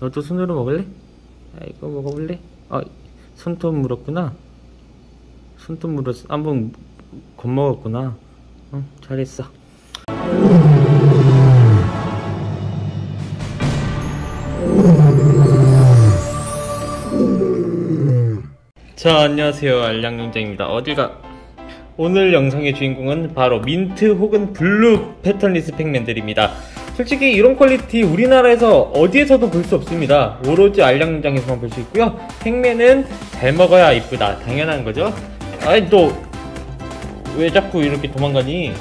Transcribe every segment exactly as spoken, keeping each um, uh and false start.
너도 손으로 먹을래? 아이고 먹어볼래? 아 손톱 물었구나. 손톱 물었어. 한번 겁먹었구나. 응 잘했어. 자 안녕하세요 알량용장입니다. 어딜가. 오늘 영상의 주인공은 바로 민트 혹은 블루 패턴리스 팩맨들입니다. 솔직히 이런 퀄리티 우리나라에서 어디에서도 볼 수 없습니다. 오로지 알량용장에서만 볼 수 있고요. 팩맨은 잘 먹어야 이쁘다 당연한 거죠. 아이 너 왜 자꾸 이렇게 도망가니?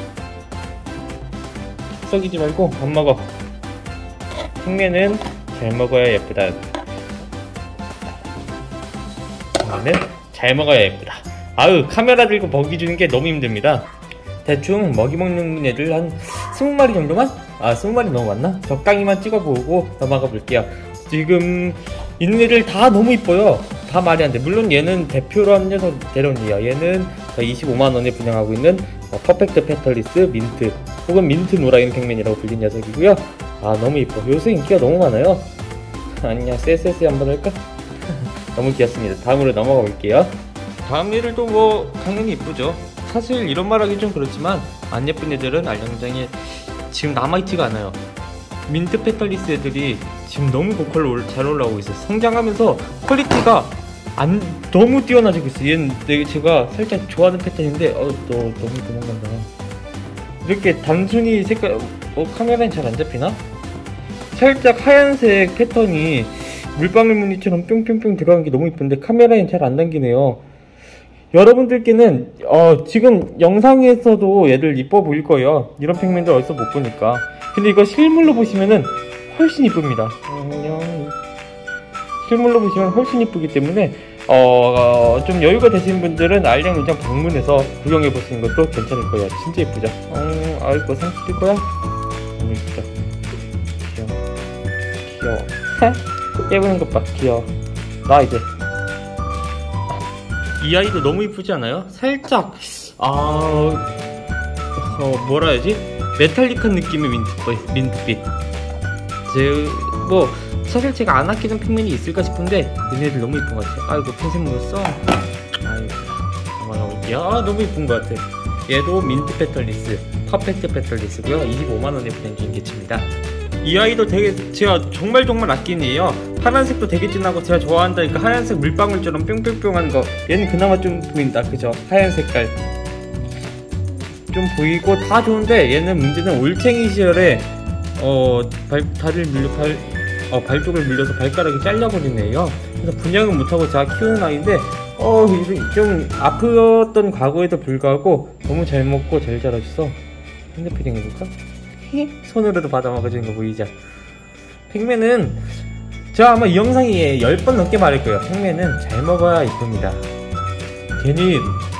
썩이지 말고 밥 먹어. 팩맨은 잘 먹어야 예쁘다. 팩맨은 잘 먹어야 예쁘다. 아유 카메라 들고 먹이 주는 게 너무 힘듭니다. 대충 먹이 먹는 애들 한 스무 마리 정도만? 아 스무 마리 너무 많나? 적당히만 찍어보고 넘어가 볼게요. 지금 있는 애들 다 너무 이뻐요. 다 말이 안 돼. 물론 얘는 대표로 한 녀석 데려온 얘야. 얘는 이십오만 원에 분양하고 있는 어, 퍼펙트 패털리스 민트 혹은 민트 노라인 팩맨이라고 불린 녀석이고요. 아 너무 이뻐. 요새 인기가 너무 많아요. 아니야 쎄쎄쎄 한번 할까? 너무 귀엽습니다. 다음으로 넘어가 볼게요. 다음 애들도 뭐 당연히 이쁘죠. 사실 이런 말하기 좀 그렇지만 안 예쁜 애들은 알량장에 지금 남아있지가 않아요. 민트 패털리스 애들이 지금 너무 고퀄로 잘 올라오고 있어요. 성장하면서 퀄리티가 안 너무 뛰어나지고 있어요. 얘는 내가 제가 살짝 좋아하는 패턴인데 어 너 너무 도망간다. 이렇게 단순히 색깔 어 카메라엔 잘 안 잡히나? 살짝 하얀색 패턴이 물방울 무늬처럼 뿅뿅뿅 들어간 게 너무 이쁜데 카메라엔 잘 안 당기네요. 여러분들께는 어 지금 영상에서도 얘들 이뻐 보일 거예요. 이런 팩맨들 어디서 못 보니까. 근데 이거 실물로 보시면은 훨씬 이쁩니다. 안녕. 실물로 보시면 훨씬 이쁘기 때문에 어 좀 여유가 되시는 분들은 알량용장 방문해서 구경해 보시는 것도 괜찮을 거예요. 진짜 이쁘죠? 음, 아이고 상추일 거야? 너무 이쁘죠? 귀여워. 귀여워. 깨부는 것 봐. 귀여워. 나 이제. 이 아이도 너무 이쁘지 않아요? 살짝 아... 어... 뭐라 해야지? 메탈릭한 느낌의 민트빛, 민트빛. 제... 뭐 사실 제가 안 아끼는 팩맨이 있을까 싶은데 얘네들 너무 이쁜 것 같아요. 아이고 펜색 묻었어. 아이고 넘어가볼게요. 아 너무 이쁜 것 같아. 얘도 민트 패털리스 퍼펙트 패털리스고요. 이십오만 원에 분양 중인 개체입니다. 이 아이도 되게 제가 정말 정말 아끼는 애예요. 파란색도 되게 진하고 제가 좋아한다니까 하얀색 물방울처럼 뿅뿅뿅한 거. 얘는 그나마 좀 보인다 그죠? 하얀 색깔 좀 보이고 다 좋은데 얘는 문제는 올챙이 시절에 어 발, 다리를 밀려 발, 어, 발 쪽을 밀려서 발가락이 잘려버린 애예요. 그래서 분양은 못하고 제가 키우는 아이인데 어 좀 아팠던 과거에도 불구하고 너무 잘 먹고 잘 자라줬어. 핸드피딩 해볼까? 손으로도 받아 먹어주는 거 보이죠? 팩맨은 제가 아마 이 영상에 열 번 넘게 말할 거예요. 팩맨은 잘 먹어야 이쁩니다. 괜히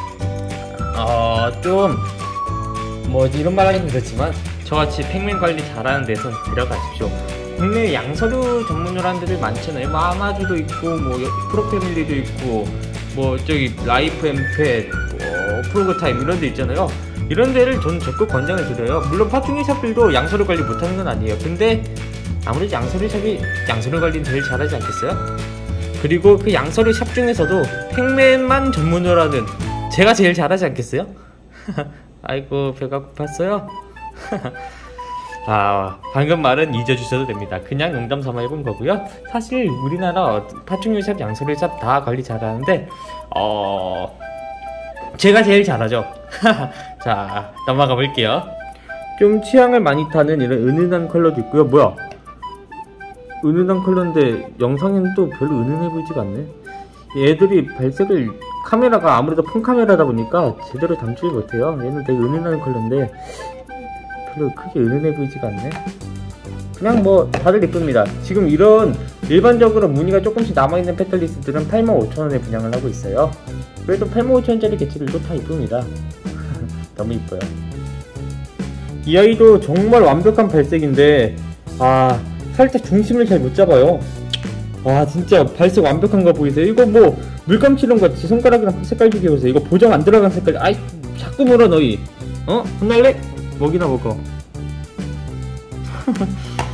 어 좀 뭐지 이런 말 하긴 그렇지만 저같이 팩맨 관리 잘하는 데서 데려가십시오. 국내에 양서류 전문으로 하는 데들 많잖아요. 뭐 아마주도 있고 뭐 프로패밀리도 있고 뭐 저기 라이프 엠펫 뭐 프로그타임 이런 데 있잖아요. 이런 데를 저는 적극 권장을 드려요. 물론 파충류 샵들도 양서류 관리 못하는 건 아니에요. 근데 아무래도 양서류 샵이 양서류 관리는 제일 잘하지 않겠어요? 그리고 그 양서류 샵 중에서도 팩맨만 전문으로 하는 제가 제일 잘하지 않겠어요? 아이고 배가 고팠어요? 아 방금 말은 잊어주셔도 됩니다. 그냥 농담 삼아 해본 거고요. 사실 우리나라 파충류 샵 양서류 샵 다 관리 잘하는데 어... 제가 제일 잘하죠. 자 넘어가 볼게요. 좀 취향을 많이 타는 이런 은은한 컬러도 있고요. 뭐야 은은한 컬러인데 영상에는 또 별로 은은해 보이지가 않네. 얘들이 발색을 카메라가 아무래도 폰 카메라다 보니까 제대로 담지 못해요. 얘는 되게 은은한 컬러인데 별로 크게 은은해 보이지가 않네. 그냥 뭐 다들 이쁩니다. 지금 이런 일반적으로 무늬가 조금씩 남아있는 패털리스들은 팔만 오천 원에 분양을 하고 있어요. 그래도 팔만 오천 원짜리 개체들도 다 이쁩니다. 너무 이뻐요. 이 아이도 정말 완벽한 발색인데 아 살짝 중심을 잘 못 잡아요. 와 진짜 발색 완벽한 거 보이세요? 이거 뭐 물감칠한 거 같이 손가락이랑 색깔 비교해보세요. 이거 보정 안 들어간 색깔. 아이 자꾸 물어 너희. 어? 혼날래? 먹이나 먹어.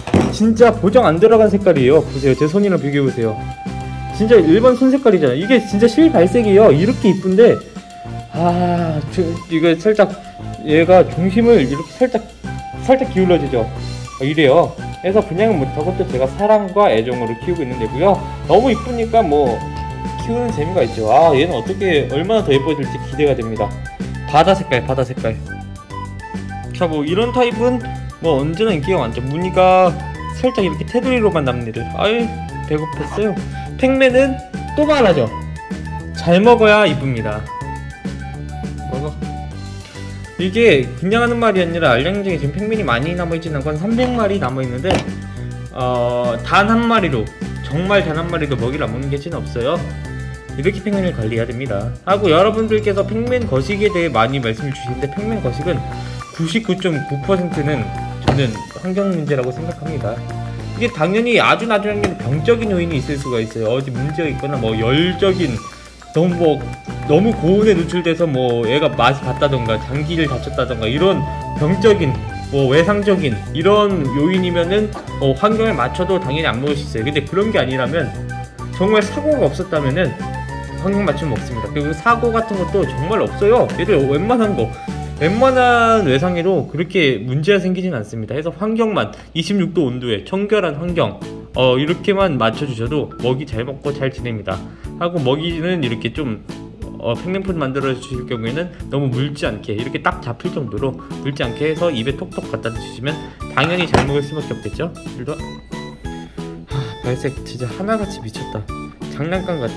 진짜 보정 안 들어간 색깔이에요. 보세요, 제 손이랑 비교해보세요. 진짜 일반 손 색깔이잖아요. 이게 진짜 실발색이에요. 이렇게 이쁜데 아 저, 이거 살짝 얘가 중심을 이렇게 살짝 살짝 기울어지죠. 이래요. 그래서 분양은 못하고 또 제가 사랑과 애정으로 키우고 있는 데고요. 너무 이쁘니까 뭐 키우는 재미가 있죠. 아 얘는 어떻게 얼마나 더 예뻐질지 기대가 됩니다. 바다 색깔 바다 색깔. 자 뭐 이런 타입은 뭐 언제나 인기가 많죠. 무늬가 살짝 이렇게 테두리로만 남는 애들. 아유 배고팠어요. 팩맨은 또 말하죠. 잘 먹어야 이쁩니다. 먹어. 이게 그냥 하는 말이 아니라 알량장에 지금 팩맨이 많이 남아있지는 않고 한 삼백 마리 남아있는데 어, 단 한 마리로 정말 단 한 마리도 먹이를 안 먹는 개체는 없어요. 이렇게 팩맨을 관리해야 됩니다. 하고 여러분들께서 팩맨 거식에 대해 많이 말씀을 주시는데 팩맨 거식은 구십구 점 구 퍼센트는 저는 환경 문제라고 생각합니다. 이게 당연히 아주 나중에는 병적인 요인이 있을 수가 있어요. 어디 문제가 있거나 뭐 열적인 너무 뭐 너무 고온에 노출돼서 뭐 얘가 맛이 갔다던가 장기를 다쳤다던가 이런 병적인 뭐 외상적인 이런 요인이면은 어 환경에 맞춰도 당연히 안 먹을 수 있어요. 근데 그런 게 아니라면 정말 사고가 없었다면은 환경 맞추면 먹습니다. 그리고 사고 같은 것도 정말 없어요. 얘들 웬만한 거 웬만한 외상에도 그렇게 문제가 생기진 않습니다. 해서 환경만 이십육 도 온도에 청결한 환경 어 이렇게만 맞춰주셔도 먹이 잘 먹고 잘 지냅니다. 하고 먹이는 이렇게 좀 어, 팩맨푸드 만들어 주실 경우에는 너무 물지 않게 이렇게 딱 잡힐 정도로 물지 않게 해서 입에 톡톡 갖다 주시면 당연히 잘 먹을 수밖에 없겠죠. 그래도 하, 발색 진짜 하나같이 미쳤다. 장난감 같아.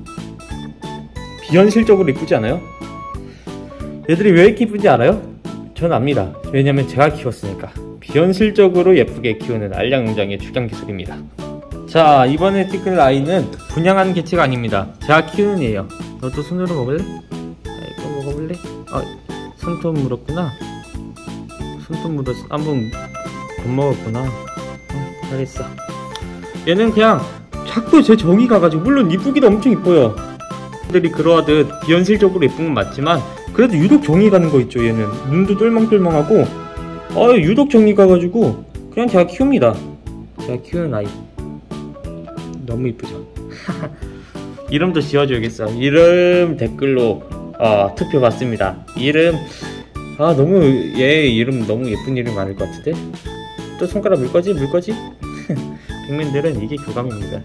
비현실적으로 이쁘지 않아요? 얘들이 왜 이렇게 이쁜지 알아요? 전 압니다. 왜냐면 제가 키웠으니까. 비현실적으로 예쁘게 키우는 알량농장의 출장 기술입니다. 자 이번에 찍을 아이는 분양한 개체가 아닙니다. 제가 키우는 애예요. 너도 손으로 먹을래? 이거 먹어볼래? 아 손톱 물었구나. 손톱 물었어. 한번 겁먹었구나. 어, 잘했어. 얘는 그냥 자꾸 제 정이 가가지고 물론 이쁘기도 엄청 이뻐요. 들이 그러하듯 비현실적으로 예쁜 건 맞지만 그래도 유독 정이 가는 거 있죠. 얘는 눈도 똘망똘망하고 아 유독 정이 가가지고 그냥 제가 키웁니다. 제가 키우는 아이 너무 이쁘죠. 이름도 지어줘야겠어. 이름 댓글로 어, 투표 받습니다. 이름 아 너무 얘 이름 너무 예쁜 이름 많을 것 같은데 또 손가락 물거지 물거지. 빅맨들은 이게 교감입니다.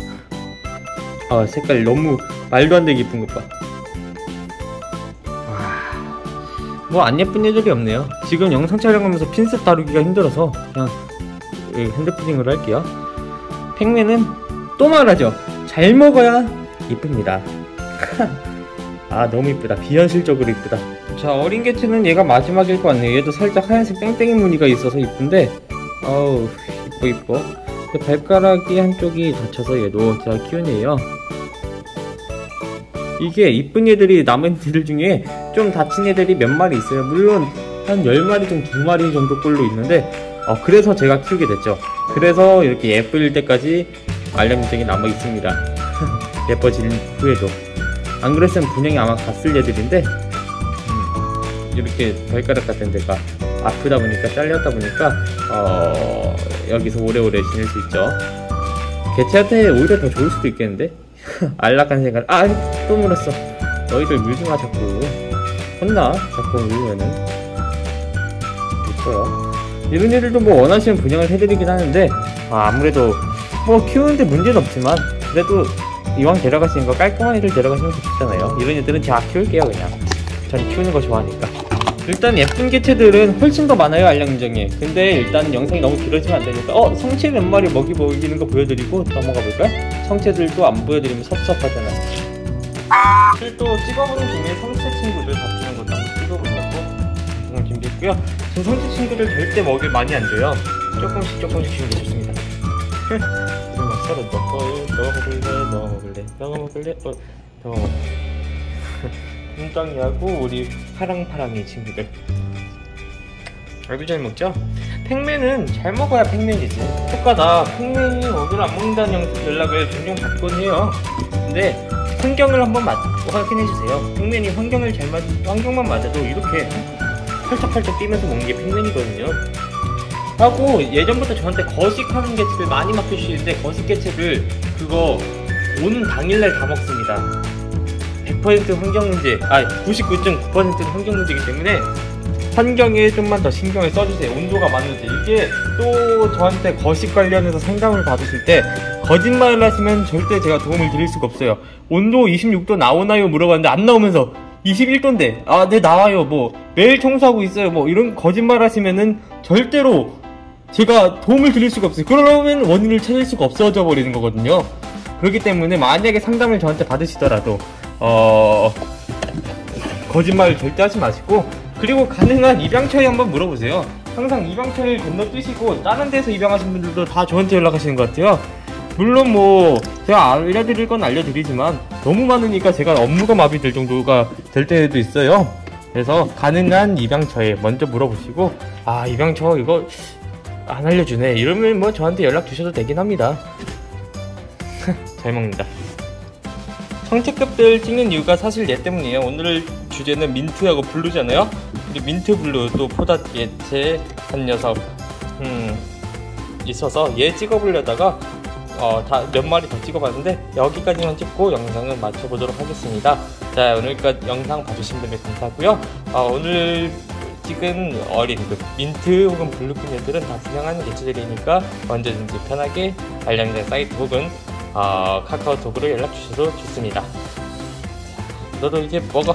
아 색깔 너무 말도 안 되게 예쁜 것 봐. 뭐 안 예쁜 애들이 없네요. 지금 영상 촬영하면서 핀셋 다루기가 힘들어서 그냥 핸드피딩으로 할게요. 팩맨은 또 말하죠. 잘 먹어야 이쁩니다. 아 너무 이쁘다. 비현실적으로 이쁘다. 자 어린 개체는 얘가 마지막일 것 같네요. 얘도 살짝 하얀색 땡땡이 무늬가 있어서 이쁜데 어우 이뻐 이뻐. 발가락이 한쪽이 다쳐서 얘도 제가 키운 애예요. 이게 이쁜 애들이 남은 애들 중에 좀 다친 애들이 몇 마리 있어요. 물론 한 열 마리 중 두 마리 정도 꼴로 있는데 어, 그래서 제가 키우게 됐죠. 그래서 이렇게 예쁠 때까지 알량장이 남아 있습니다. 예뻐질 후에도. 안 그랬으면 분양이 아마 갔을 애들인데 음, 이렇게 발가락 같은 데가 아프다 보니까 잘렸다 보니까 어, 여기서 오래오래 지낼 수 있죠. 개체한테 오히려 더 좋을 수도 있겠는데? 안락한 생각. 아, 또 물었어. 너희들 물지마 자꾸. 혼나 자꾸 물면은. 있어요. 이런 애들도 뭐 원하시면 분양을 해드리긴 하는데 아, 아무래도 뭐 키우는데 문제는 없지만 그래도 이왕 데려가시는 거 깔끔한 애들 데려가시면 좋잖아요. 이런 애들은 제가 키울게요. 그냥 전 키우는 거 좋아하니까. 일단 예쁜 개체들은 훨씬 더 많아요. 알량장에. 근데 일단 영상이 너무 길어지면 안 되니까 어 성체 몇 마리 먹이 먹이는 거 보여드리고 넘어가 볼까요? 성체들도 안 보여드리면 섭섭하잖아. 또 찍어보는 중에 성체 친구들 잡히는 것도 한번 찍어보려고 영상을 준비했고요. 저 성체 친구들 절대 먹이를 많이 안 줘요. 조금씩 조금씩 주는 게 좋습니다. 우리 막 서로 먹어요. 너 먹을래? 너 먹을래? 너 먹을래? 어, 너 먹을래? 뚱땅이하고 우리 파랑파랑이 친구들 아주 잘 먹죠? 팩맨은 잘 먹어야 팩맨이지. 효과다. 팩맨이 먹이를 안 먹는다는 연락을 종종 받곤 해요. 근데 환경을 한번 맞, 확인해주세요. 팩맨이 환경을 잘 맞, 환경만 맞아도 이렇게 팔짝팔짝 뛰면서 먹는 게 팩맨이거든요. 하고 예전부터 저한테 거식하는 개체들 많이 맡겨주시는데 거식 개체들 그거 오는 당일날 다 먹습니다. 백 퍼센트 환경 문제, 아 구십구 점 구 퍼센트는 환경 문제이기 때문에 환경에 좀만 더 신경을 써주세요. 온도가 맞는지. 이게 또 저한테 거식 관련해서 상담을 받으실 때 거짓말을 하시면 절대 제가 도움을 드릴 수가 없어요. 온도 이십육 도 나오나요? 물어봤는데 안 나오면서 이십일 도인데 아 네 나와요, 뭐 매일 청소하고 있어요, 뭐 이런 거짓말 하시면은 절대로 제가 도움을 드릴 수가 없어요. 그러면 원인을 찾을 수가 없어져 버리는 거거든요. 그렇기 때문에 만약에 상담을 저한테 받으시더라도 어 거짓말을 절대 하지 마시고, 그리고 가능한 입양 처리 한번 물어보세요. 항상 입양 처리를 건너뛰시고 다른 데서 입양하신 분들도 다 저한테 연락하시는 것 같아요. 물론 뭐 제가 알려드릴 건 알려드리지만 너무 많으니까 제가 업무가 마비될 정도가 될 때도 있어요. 그래서 가능한 입양처에 먼저 물어보시고, 아 입양처 이거 안 알려주네 이러면 뭐 저한테 연락 주셔도 되긴 합니다. 잘 먹는다. 성체급들 찍는 이유가 사실 얘 때문이에요. 오늘 주제는 민트하고 블루잖아요. 우리 민트 블루 또 포닷 개체 한 녀석 음, 있어서 얘 찍어보려다가 어, 다 몇 마리 더 찍어봤는데 여기까지만 찍고 영상을 마쳐보도록 하겠습니다. 자, 오늘까지 영상 봐주신 분들 감사하고요. 어, 오늘 찍은 어린 그 민트 혹은 블루핀 애들은 다 분양하는 개체들이니까 언제든지 편하게 반려견 사이트 혹은 어, 카카오톡으로 연락 주셔도 좋습니다. 너도 이제 먹어.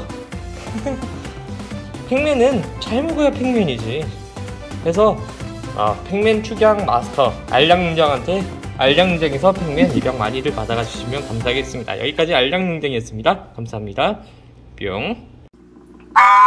팩맨은 잘 먹어야 팩맨이지. 그래서 어, 팩맨 축양 마스터 알량능장한테 알량능장에서 팩맨 입양 많이들 받아가 주시면 감사하겠습니다. 여기까지 알량능장이었습니다. 감사합니다. 뿅.